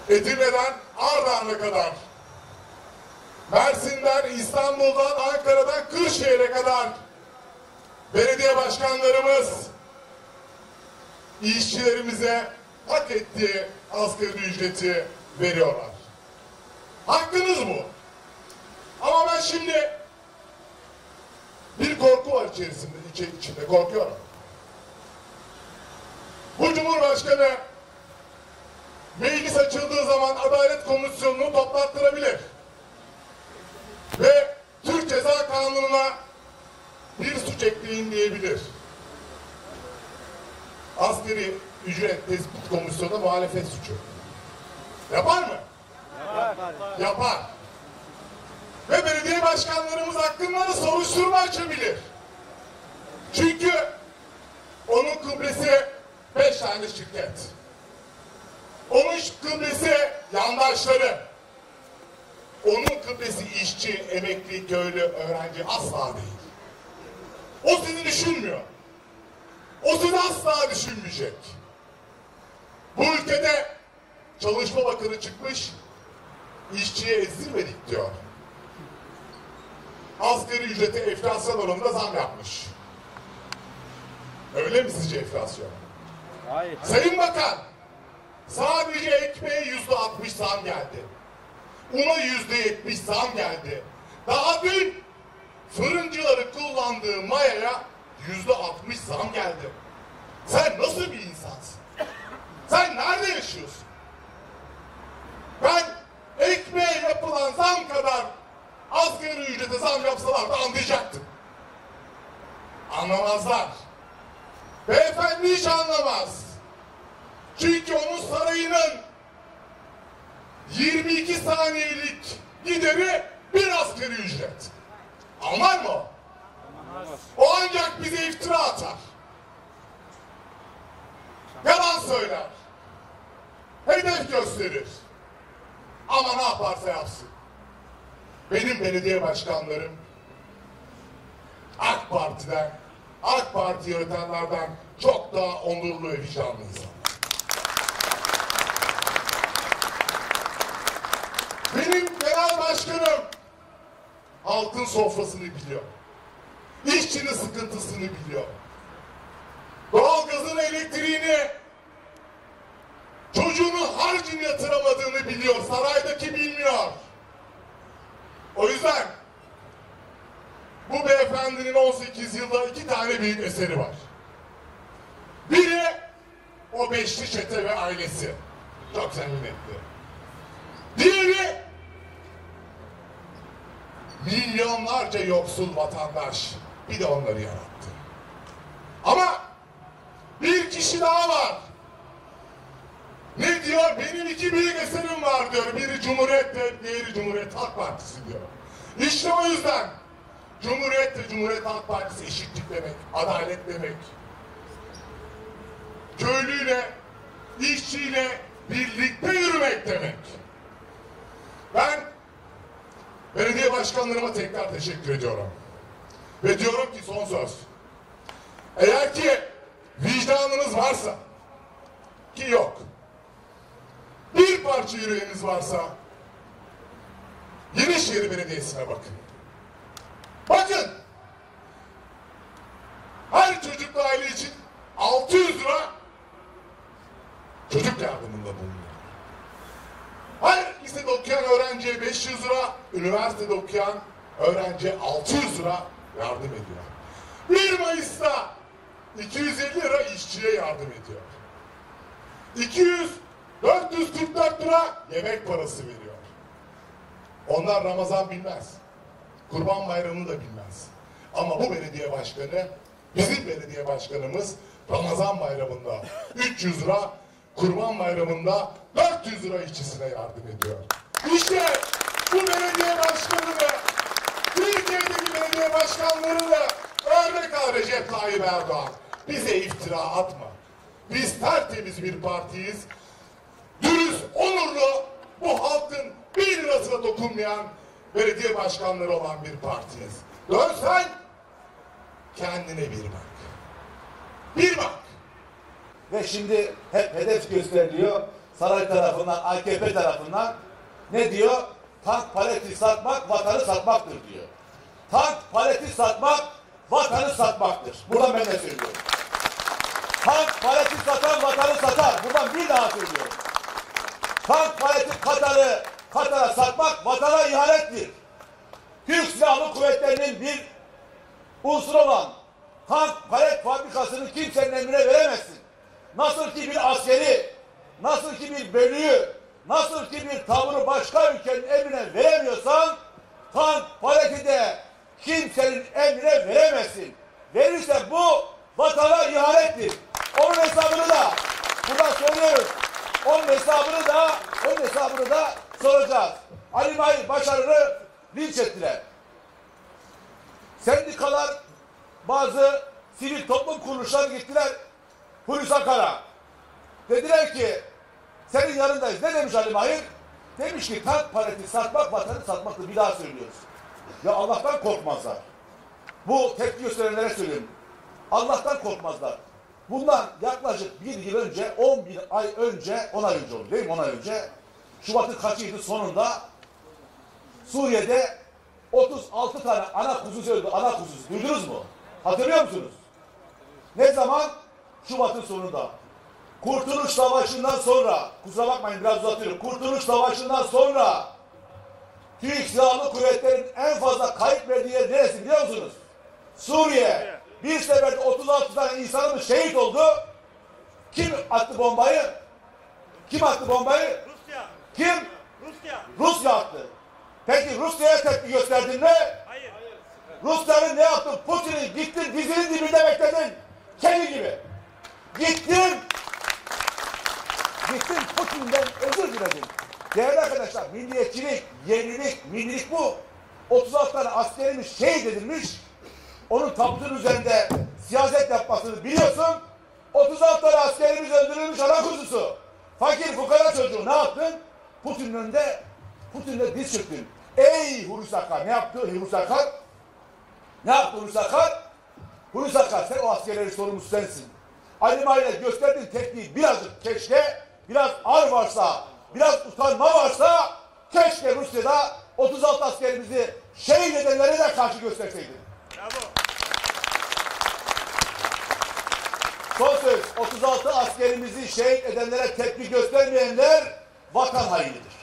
Edirne'den Ardahan'a kadar, Mersin'den, İstanbul'dan, Ankara'dan Kırşehir'e kadar belediye başkanlarımız işçilerimize hak ettiği asgari ücreti veriyorlar. Hakkınız bu. Ama ben şimdi bir korku var içinde korkuyorum. Bu Cumhurbaşkanı meclis açıldığı zaman Adalet Komisyonu'nu toplattırabilir. Ve Türk Ceza Kanunu'na bir suç ekleyin diyebilir. Asgari ücret tespit komisyonu muhalefet suçu. Yapar mı? Yapar. Yapar. Ve belediye başkanlarımız hakkında da soruşturma açabilir. Çünkü onun kıblesi 5 tane şirket. Onun kıblesi yandaşları. Onun kıblesi işçi, emekli, köylü, öğrenci asla değil. O sizi düşünmüyor. O sizi asla düşünmeyecek. Bu ülkede Çalışma Bakanı çıkmış, işçiye ezdirmedik diyor. Asgari ücrete enflasyon oranında zam yapmış. Öyle mi sizce enflasyon? Hayır. Sayın Bakan, sadece ekmeğe %60 zam geldi. Una %70 zam geldi. Daha dün fırıncıları kullandığı mayaya %60 zam geldi. Sen nasıl bir insansın? Sen nerede yaşıyorsun? Ben ekmeğe yapılan zam kadar asgari ücrete zam yapsalar da anlayacaktım. Anlamazlar. Beyefendi hiç anlamaz. Çünkü onun sarayının 22 saniyelik gideri bir asgari ücret. Anlar mı o? O ancak bize iftira atar. Yalan söyler. Hedef gösterir. Ama ne yaparsa yapsın. Benim belediye başkanlarım AK Parti'den, AK Parti yönetenlerden çok daha onurlu ve vicdanlı insanlar. Benim genel başkanım halkın sofrasını biliyor. İşçinin sıkıntısını biliyor. Doğalgazın, elektriğini, çocuğunun harcını yatıramadığını biliyor. Saraydaki bilmiyor. O yüzden bu beyefendinin 18 yılda 2 tane büyük eseri var. Biri o beşli çete ve ailesi. Çok zengin etti. Diğeri milyonlarca yoksul vatandaş. Bir de onları yarattı. Ama bir kişi daha var. Ne diyor? Benim 2 büyük eserim var diyor. Biri Cumhuriyet, diğeri Cumhuriyet Halk Partisi diyor. İşte o yüzden Cumhuriyet ve Cumhuriyet Halk Partisi eşitlik demek, adalet demek. Köylüyle, işçiyle birlikte yürümek demek. Ben belediye başkanlarıma tekrar teşekkür ediyorum. Ve diyorum ki son söz. Eğer ki vicdanınız varsa, ki yok, bir parça yüreğiniz varsa Yenişehir Belediyesi'ne bakın. Bakın. Her çocuklu aile için 600 lira çocuk yardımında bulunuyor. Her lisede okuyan öğrenciye 500 lira, üniversitede okuyan öğrenciye 600 lira yardım ediyor. 1 Mayıs'ta 250 lira işçiye yardım ediyor. 444 lira yemek parası veriyor. Onlar Ramazan bilmez. Kurban Bayramı'nı da bilmez. Ama bu belediye başkanı, bizim belediye başkanımız Ramazan Bayramı'nda 300 lira, Kurban Bayramı'nda 400 lira işçisine yardım ediyor. İşte bu belediye başkanını, Türkiye'deki belediye başkanlarını örnek al Recep Tayyip Erdoğan. Bize iftira atma. Biz tertemiz bir partiyiz. Dürüst, onurlu, bu halkın 1 lirasına dokunmayan belediye başkanları olan bir partiyiz. Dönsen kendine bir bak. Bir bak. Ve şimdi hep hedef gösteriliyor. saray tarafından, AKP tarafından ne diyor? Tank paleti satmak, vatanı satmaktır diyor. Tank paleti satmak, vatanı satmaktır. Buradan ben de söylüyorum. Tank paleti satan vatanı satar. Buradan bir daha söylüyorum. Tank paleti Katar'a satmak vatana ihanettir. Türk Silahlı Kuvvetleri'nin bir unsuru olan tank palet fabrikasını kimsenin emrine veremezsin. Nasıl ki bir askeri, nasıl ki bir bölüğü, nasıl ki bir tavrı başka ülkenin emrine veremiyorsan, tank paleti de kimsenin emrine veremezsin. Verirse bu vatana ihanettir. Onun hesabını da buradan soruyoruz. Onun hesabını da soracağız. Ali Mahir Başarır'ı linç ettiler. Sendikalar, bazı sivil toplum kuruluşları gittiler Hulusi Akar'a. Dediler ki senin yanındayız. Ne demiş Ali Mahir? Demiş ki tank paleti satmak vatanı satmaktır. Bir daha söylüyoruz. Ya Allah'tan korkmazlar. Bu tepki gösterenlere söylüyorum. Allah'tan korkmazlar. Bundan yaklaşık bir yıl önce, 11 ay önce, 10 ay önce oldu değil mi? 10 ay önce Şubat'ın kaçıydı sonunda Suriye'de 36 tane ana kuzusu öldü. Ana kuzusu. Duydunuz mu? Hatırlıyor musunuz? Ne zaman? Şubat'ın sonunda. Kurtuluş Savaşı'ndan sonra, kusura bakmayın biraz uzatıyorum. Kurtuluş Savaşı'ndan sonra Türk Silahlı Kuvvetleri'nin en fazla kayıp verdiği yer neresi biliyor musunuz? Suriye. Bir seferde 36 tane insanımız şehit oldu. Kim attı bombayı? Kim attı bombayı? Rusya. Kim? Rusya. Rusya attı. Peki Rusya'ya tepki gösterdin mi? Hayır. Rusların ne yaptın? Putin'in gittin dizinin dibinde bekledin. Kedi gibi. Gittin Putin'den özür diledin. Değerli arkadaşlar, milliyetçilik, yenilik, millilik bu. 36 tane askerimiz şehit edilmiş. Onun tabutun üzerinde siyaset yapmasını biliyorsun. 36 tane askerimiz öldürülmüş ana kuzusu. Fakir fukara çocuğu ne yaptın? Putin'in önünde diz çöktün. Ey Hulusi Akar ne yaptı Hulusi Akar? Ne yaptı Hulusi Akar? Hulusi Akar sen o askerlerin sorumlusu sensin. Ali Mahir'e gösterdiğin tepkiyi birazcık keşke, biraz ar varsa, biraz utanma varsa keşke Rusya'da 36 askerimizi şehit edenlere de karşı gösterseydin. Bravo. Son söz, 36 askerimizi şehit edenlere tepki göstermeyenler vatan hainidir.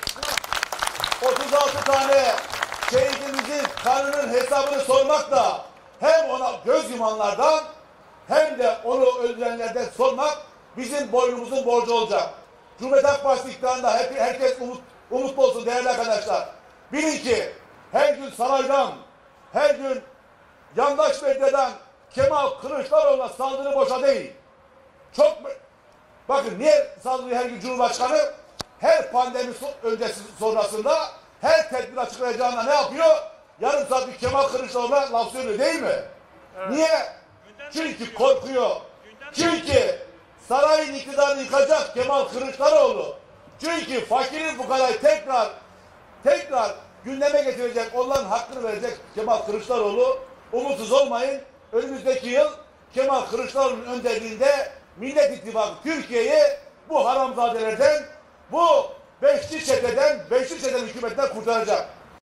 36 tane şehidimizin kanının hesabını sormakla hem ona göz yumanlardan hem de onu öldürenlerden sormak bizim boynumuzun borcu olacak. Cumhuriyet Halk Partisi iktidarında herkes umutlu olsun değerli arkadaşlar. Bilin ki her gün saraydan, her gün yandaş medyadan Kemal Kılıçdaroğlu'na saldırı boşa değil. Bakın niye saldırıyor her gün Cumhurbaşkanı? Her pandemi öncesi sonrasında her tedbir açıklayacağına ne yapıyor? Yarım saat bir Kemal Kılıçdaroğlu'na laf söylüyor değil mi? Evet. Niye? Çünkü korkuyor. Çünkü sarayın iktidarını yıkacak Kemal Kılıçdaroğlu. Çünkü fakirin fukarayı tekrar gündeme getirecek, onların hakkını verecek Kemal Kılıçdaroğlu. Umutsuz olmayın. Önümüzdeki yıl Kemal Kılıçdaroğlu'nun önderliğinde Millet İttifakı Türkiye'yi bu haramzadelerden, bu beşli çeteden hükümetten kurtaracak.